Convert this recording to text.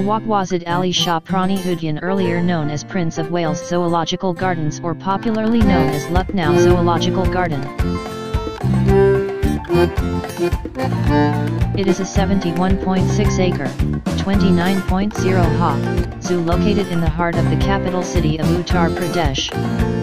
Nawab Wazid Ali Shah Prani Udyan, earlier known as Prince of Wales Zoological Gardens or popularly known as Lucknow Zoological Garden. It is a 71.6-acre, 29.0 ha zoo located in the heart of the capital city of Uttar Pradesh.